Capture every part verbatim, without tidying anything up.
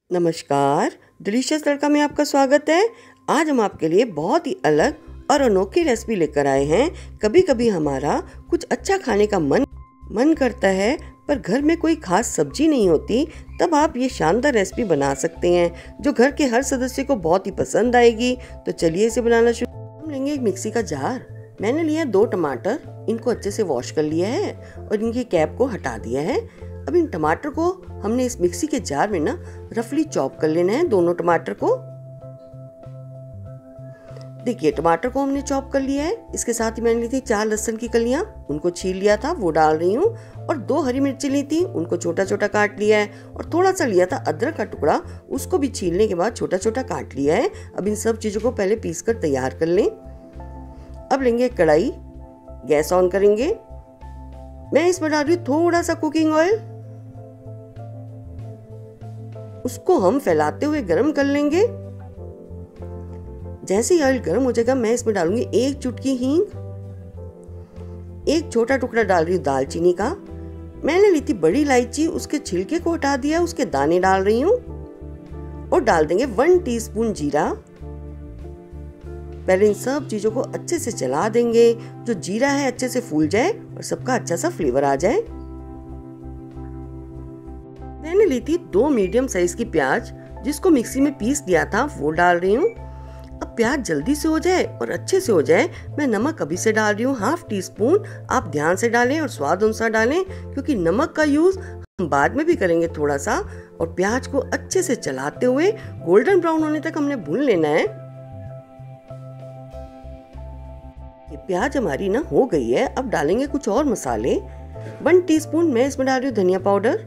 नमस्कार, डिलीशियस तड़का में आपका स्वागत है। आज हम आपके लिए बहुत ही अलग और अनोखी रेसिपी लेकर आए हैं। कभी कभी हमारा कुछ अच्छा खाने का मन मन करता है पर घर में कोई खास सब्जी नहीं होती, तब आप ये शानदार रेसिपी बना सकते हैं जो घर के हर सदस्य को बहुत ही पसंद आएगी। तो चलिए इसे बनाना शुरू। हम लेंगे एक मिक्सी का जार। मैंने लिया दो टमाटर, इनको अच्छे से वॉश कर लिया है और इनकी कैप को हटा दिया है। अब इन टमाटर को हमने इस मिक्सी के जार में ना रफली चॉप कर लेना है, दोनों टमाटर को। देखिए टमाटर को हमने चॉप कर लिया है। इसके साथ ही मैंने ली थी चार लहसुन की कलियां, उनको छील लिया था, वो डाल रही हूँ। और दो हरी मिर्ची ली थी, उनको छोटा छोटा काट लिया है। और थोड़ा सा लिया था अदरक का टुकड़ा, उसको भी छीलने के बाद छोटा छोटा काट लिया है। अब इन सब चीजों को पहले पीस कर तैयार कर लें। अब लेंगे कढ़ाई, गैस ऑन करेंगे। मैं इसमें डाल रही हूँ थोड़ा सा कुकिंग ऑयल, उसको हम फैलाते हुए गरम कर लेंगे। जैसे ही ऑयल गरम हो जाएगा मैं इसमें डालूंगी एक चुटकी हींग, एक छोटा टुकड़ा डाल रही हूँ दालचीनी का। मैंने ली थी बड़ी इलायची, उसके छिलके को हटा दिया, उसके दाने डाल रही हूँ। और डाल देंगे वन टीस्पून जीरा। पहले इन सब चीजों को अच्छे से चला देंगे, जो जीरा है अच्छे से फूल जाए और सबका अच्छा सा फ्लेवर आ जाए। मैंने ली थी दो मीडियम साइज की प्याज, जिसको मिक्सी में पीस दिया था, वो डाल रही हूँ। अब प्याज जल्दी से हो जाए और अच्छे से हो जाए, मैं नमक अभी से डाल रही हूँ हाफ टी स्पून। आप ध्यान से डालें और स्वाद अनुसार डालें, क्योंकि नमक का यूज हम बाद में भी करेंगे थोड़ा सा। और प्याज को अच्छे से चलाते हुए गोल्डन ब्राउन होने तक हमने भून लेना है। ये प्याज हमारी ना हो गई है। अब डालेंगे कुछ और मसाले। वन टीस्पून मैं इसमें डाल रही हूँ धनिया पाउडर,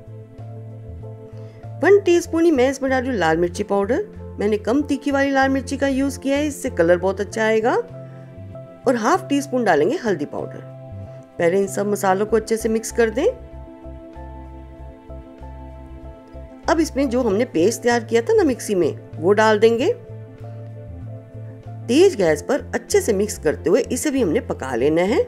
वन टीस्पून ही मैं इसमें डाल रही हूँ लाल मिर्ची पाउडर। मैंने कम तीखी वाली लाल मिर्ची का यूज किया है, इससे कलर बहुत अच्छा आएगा। और हाफ टी स्पून डालेंगे हल्दी पाउडर। पहले इन सब मसालों को अच्छे से मिक्स कर दें। अब इसमें जो हमने पेस्ट तैयार किया था ना मिक्सी में, वो डाल देंगे। तेज गैस पर अच्छे से मिक्स करते हुए इसे भी हमने पका लेना है।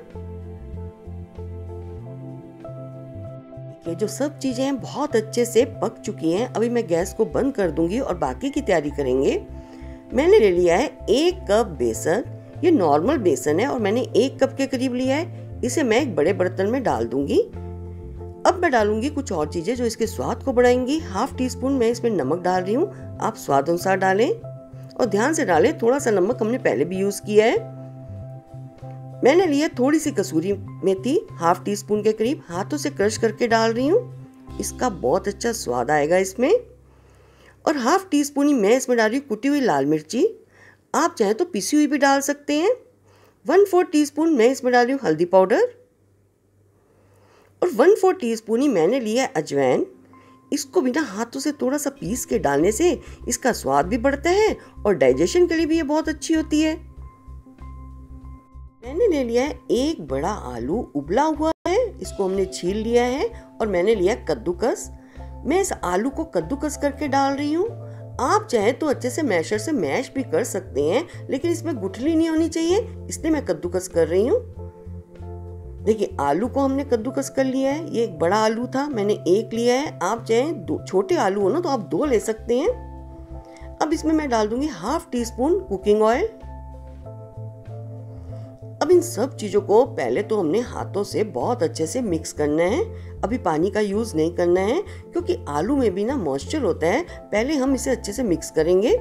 ये जो सब चीजें हैं बहुत अच्छे से पक चुकी हैं। अभी मैं गैस को बंद कर दूंगी और बाकी की तैयारी करेंगे। मैंने ले लिया है एक कप बेसन। ये नॉर्मल बेसन है और मैंने एक कप के करीब लिया है। इसे मैं एक बड़े बर्तन में डाल दूंगी। अब मैं डालूंगी कुछ और चीजें जो इसके स्वाद को बढ़ाएंगी। हाफ टी स्पून मैं इसमें नमक डाल रही हूँ, आप स्वाद अनुसार डालें और ध्यान से डालें। थोड़ा सा नमक हमने पहले भी यूज किया है। मैंने लिया थोड़ी सी कसूरी मेथी, हाफ टी स्पून के करीब, हाथों से क्रश करके डाल रही हूँ। इसका बहुत अच्छा स्वाद आएगा इसमें। और हाफ टी स्पून ही मैं इसमें डाल रही हूँ कुटी हुई लाल मिर्ची, आप चाहे तो पिसी हुई भी डाल सकते हैं। वन फोर टी स्पून मैं इसमें डाल रही हूँ हल्दी पाउडर और वन फोर टी स्पून ही मैंने लिया अजवाइन। इसको बिना हाथों से थोड़ा सा पीस के डालने से इसका स्वाद भी बढ़ता है और डाइजेशन के लिए भी ये बहुत अच्छी होती है। मैंने ले लिया है एक बड़ा आलू, उबला हुआ है, इसको हमने छील लिया है। और मैंने लिया कद्दूकस। मैं इस आलू को कद्दूकस करके डाल रही हूँ। आप चाहे तो अच्छे से मैशर से मैश भी कर सकते हैं, लेकिन इसमें गुठली नहीं होनी चाहिए, इसलिए मैं कद्दूकस कर रही हूँ। देखिए आलू को हमने कद्दूकस कर लिया है। ये एक बड़ा आलू था, मैंने एक लिया है। आप चाहे दो छोटे आलू हो ना तो आप दो ले सकते हैं। अब इसमें मैं डाल दूंगी half teaspoon cooking oil. अब इन सब चीजों को पहले तो हमने हाथों से बहुत अच्छे से मिक्स करना है। अभी पानी का यूज नहीं करना है, क्योंकि आलू में भी ना मॉइस्चर होता है। पहले हम इसे अच्छे से मिक्स करेंगे।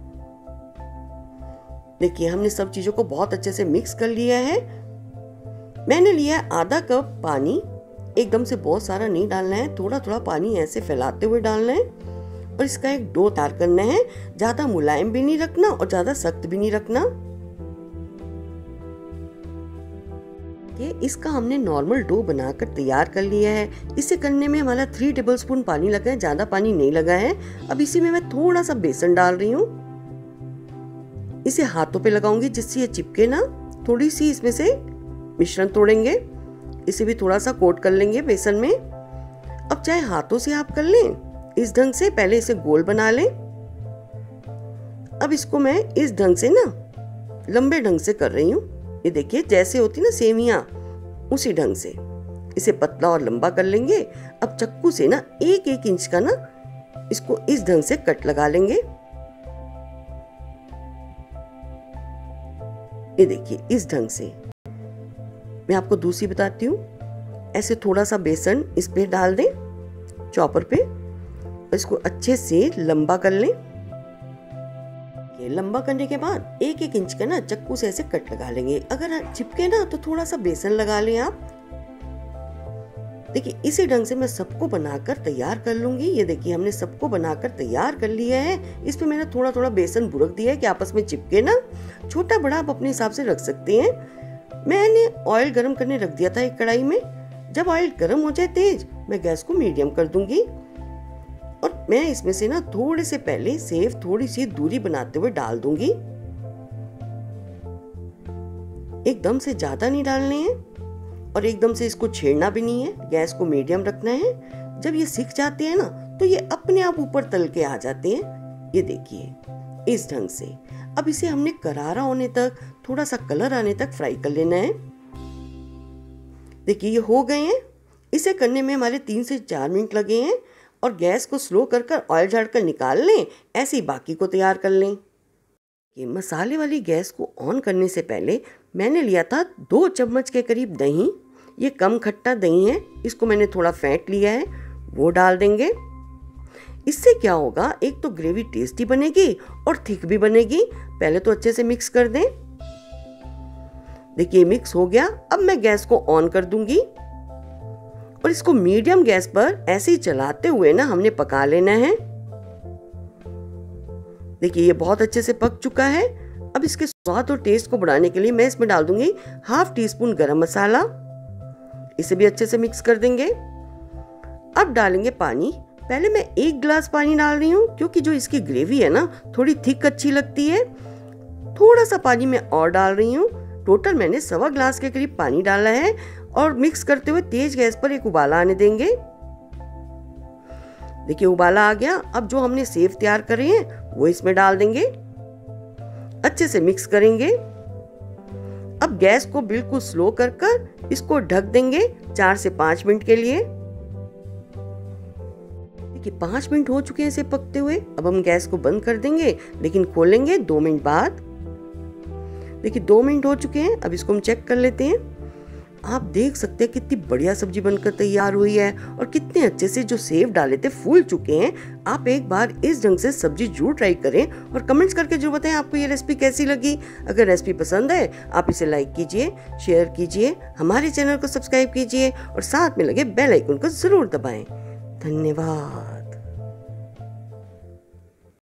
देखिए हमने सब चीजों को बहुत अच्छे से मिक्स कर लिया है। मैंने लिया आधा कप पानी। एकदम से बहुत सारा नहीं डालना है, थोड़ा थोड़ा पानी ऐसे फैलाते हुए डालना है। और इसका एक डो तैयार करना है। ज्यादा मुलायम भी नहीं रखना और ज्यादा सख्त भी नहीं रखना। इसका हमने नॉर्मल डो बनाकर तैयार कर लिया है। इसे करने में हमारा थ्री टेबल स्पून पानी लगा है, ज्यादा पानी नहीं लगा है। अब इसी में मैं थोड़ा सा बेसन डाल रही हूँ। इसे हाथों पे लगाऊंगी जिससे ये चिपके ना। थोड़ी सी इसमें से मिश्रण तोड़ेंगे, इसे भी थोड़ा सा कोट कर लेंगे बेसन में। अब चाहे हाथों से आप कर लें इस ढंग से, पहले इसे गोल बना लें। अब इसको मैं इस ढंग से ना लंबे ढंग से कर रही हूँ। ये देखिए जैसे होती ना सेवियां, उसी ढंग से इसे पतला और लंबा कर लेंगे। अब चक्कू से ना एक एक इंच का ना इसको इस ढंग से कट लगा लेंगे। ये देखिए इस ढंग से। मैं आपको दूसरी बताती हूँ। ऐसे थोड़ा सा बेसन इस पे डाल दें चॉपर पे, इसको अच्छे से लंबा कर लें। ये लंबा करने के बाद एक एक इंच का ना चक्कू से ऐसे कट लगा लेंगे। अगर चिपके ना तो थोड़ा सा बेसन लगा लें आप। देखिए इसी ढंग से मैं सबको बनाकर तैयार कर लूंगी। ये देखिए हमने सबको बनाकर तैयार कर लिया है। इस पे मैंने थोड़ा थोड़ा बेसन बुरक दिया है कि आपस में चिपके ना। छोटा बड़ा आप अपने हिसाब से रख सकते हैं। मैंने ऑयल गरम करने रख दिया था एक कढ़ाई में। जब ऑयल गरम हो जाए तेज, मैं गैस को मीडियम कर दूंगी और मैं इसमें से ना थोड़े से पहले सेव थोड़ी सी दूरी बनाते हुए डाल दूंगी। एकदम से ज्यादा नहीं डालने हैं और एकदम से इसको छेड़ना भी नहीं है। गैस को मीडियम रखना है। जब ये सिक जाते हैं ना तो ये अपने आप ऊपर तल के आ जाते हैं। ये देखिए इस ढंग से। अब इसे हमने करारा होने तक, थोड़ा सा कलर आने तक फ्राई कर लेना है। देखिए ये हो गए हैं। इसे करने में हमारे तीन से चार मिनट लगे हैं और गैस को स्लो कर कर ऑयल झाड़कर निकाल लें। ऐसे ही बाकी को तैयार कर लें। ये मसाले वाली गैस को ऑन करने से पहले मैंने लिया था दो चम्मच के करीब दही। ये कम खट्टा दही है, इसको मैंने थोड़ा फेंट लिया है, वो डाल देंगे। इससे क्या होगा, एक तो ग्रेवी टेस्टी बनेगी और थिक भी बनेगी। पहले तो अच्छे से मिक्स कर दें। देखिए मिक्स हो गया। अब मैं गैस को ऑन कर दूंगी और इसको मीडियम गैस पर ऐसे ही चलाते हुए ना हमने पका लेना है। देखिए ये बहुत अच्छे से पक चुका है। अब इसके स्वाद और टेस्ट को बढ़ाने के लिए मैं इसमें डाल दूंगी हाफ टी स्पून गरम मसाला। इसे भी अच्छे से मिक्स कर देंगे। अब डालेंगे पानी। पहले मैं एक गिलास पानी डाल रही हूँ क्योंकि जो इसकी ग्रेवी है ना थोड़ी थिक अच्छी लगती है। थोड़ा सा पानी मैं और डाल रही हूँ। टोटल मैंने सवा गिलास के करीब पानी डाला है और मिक्स करते हुए तेज गैस पर एक उबाला आने देंगे। देखिए उबाला आ गया। अब जो हमने सेव तैयार करे हैं वो इसमें डाल देंगे। अच्छे से मिक्स करेंगे। अब गैस को बिल्कुल स्लो कर कर इसको ढक देंगे चार से पांच मिनट के लिए। देखिए पांच मिनट हो चुके हैं इसे पकते हुए। अब हम गैस को बंद कर देंगे, लेकिन खोलेंगे दो मिनट बाद। देखिए दो मिनट हो चुके हैं। अब इसको हम चेक कर लेते हैं। आप देख सकते हैं कितनी बढ़िया सब्जी बनकर तैयार हुई है और कितने अच्छे से जो सेव डाले थे फूल चुके हैं। आप एक बार इस ढंग से सब्जी जरूर ट्राई करें और कमेंट्स करके जरूर बताएं आपको ये रेसिपी कैसी लगी। अगर रेसिपी पसंद है आप इसे लाइक कीजिए, शेयर कीजिए, हमारे चैनल को सब्सक्राइब कीजिए और साथ में लगे बेल आइकन को जरूर दबाएं। धन्यवाद।